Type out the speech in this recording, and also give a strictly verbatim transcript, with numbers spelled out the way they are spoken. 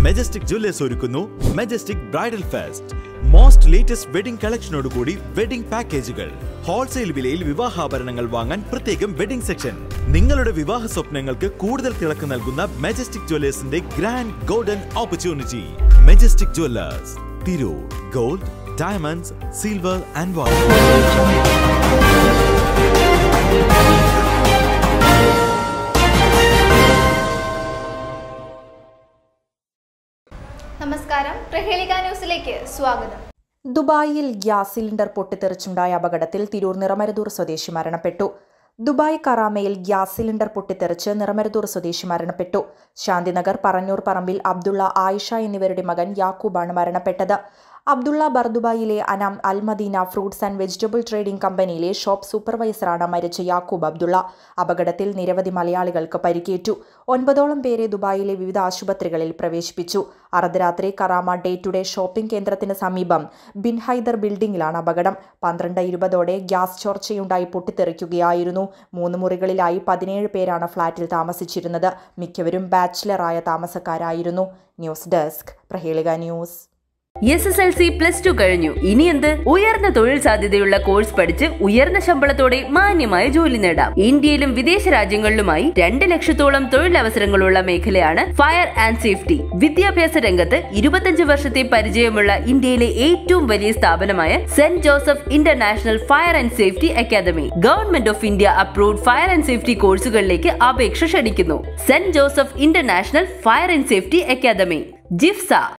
Majestic jewellers ഒരുക്കുന്നു majestic bridal fest. Most latest wedding കളക്ഷനോടുകൂടി wedding പാക്കേജുകൾ. ഹോൾസെയിൽ വിലയിൽ വിവാഹാഭരണങ്ങൾ വാങ്ങാൻ പ്രത്യേകം വെഡിംഗ് സെക്ഷൻ. നിങ്ങളുടെ വിവാഹ സ്വപ്നങ്ങൾക്ക് കൂടുതൽ തിളക്കം നൽകുന്ന മെജസ്റ്റിക് ജ്വല്ലേഴ്സിന്റെ grand golden opportunity. Majestic jewellers, Tirur. Gold, diamonds, silver and gold. നമസ്കാരം, പ്രഹേലിക ന്യൂസിലേക്ക് സ്വാഗതം. ദുബായിൽ ഗ്യാസ് സിലിണ്ടർ പൊട്ടിത്തെറിച്ചുണ്ടായ അപകടത്തിൽ തിരൂർ നിറമരുതൂർ സ്വദേശി മരണപ്പെട്ടു. ദുബായ് കറാമയിൽ ഗ്യാസ് സിലിണ്ടർ പൊട്ടിത്തെറിച്ച് നിറമരുതൂർ സ്വദേശി മരണപ്പെട്ടു. ശാന്തിനഗർ പറന്നൂർ പറമ്പിൽ അബ്ദുള്ള, ആയിഷ എന്നിവരുടെ മകൻ യാക്കൂബാണ് മരണപ്പെട്ടത്. അബ്ദുള്ള ബർദുബായിലെ Anam Al Madina fruits and vegetable trading കമ്പനിയിലെ ഷോപ്പ് സൂപ്പർവൈസറാണ് മരിച്ച യാക്കൂബ് അബ്ദുള്ള. അപകടത്തിൽ നിരവധി മലയാളികൾക്ക് പരിക്കേറ്റു. ഒൻപതോളം പേരെ ദുബായിലെ വിവിധ ആശുപത്രികളിൽ പ്രവേശിപ്പിച്ചു. അർദ്ധരാത്രി Karama day to day shopping കേന്ദ്രത്തിന് സമീപം ബിൻ ഹൈദർ ബിൽഡിംഗിലാണ് അപകടം. പന്ത്രണ്ട് ഇരുപതോടെ ഗ്യാസ് ചോർച്ചയുണ്ടായി പൊട്ടിത്തെറിക്കുകയായിരുന്നു. മൂന്ന് മുറികളിലായി പതിനേഴ് പേരാണ് ഫ്ളാറ്റിൽ താമസിച്ചിരുന്നത്. മിക്കവരും ബാച്ചിലറായ താമസക്കാരായിരുന്നു. News desk, Prahelika news. S S L C plus two കഴിഞ്ഞു. ഇനി എന്ത്? ഉയർന്ന തൊഴിൽ സാധ്യതയുള്ള കോഴ്സ് പഠിച്ച് ഉയർന്ന ശമ്പളത്തോടെ മാന്യമായ ജോലി നേടാം. ഇന്ത്യയിലും വിദേശ രാജ്യങ്ങളിലുമായി രണ്ട് ലക്ഷത്തോളം തൊഴിലവസരങ്ങളുള്ള മേഖലയാണ് ഫയർ ആൻഡ് സേഫ്റ്റി. വിദ്യാഭ്യാസ രംഗത്ത് ഇരുപത്തിയഞ്ച് വർഷത്തെ പരിചയമുള്ള ഇന്ത്യയിലെ ഏറ്റവും വലിയ സ്ഥാപനമായ Saint Joseph international fire and safety academy government of India approved fire and safety കോഴ്സുകളിലേക്ക് അപേക്ഷ ക്ഷണിക്കുന്നു. Saint Joseph international fire and safety academy, ജിഫ്സ.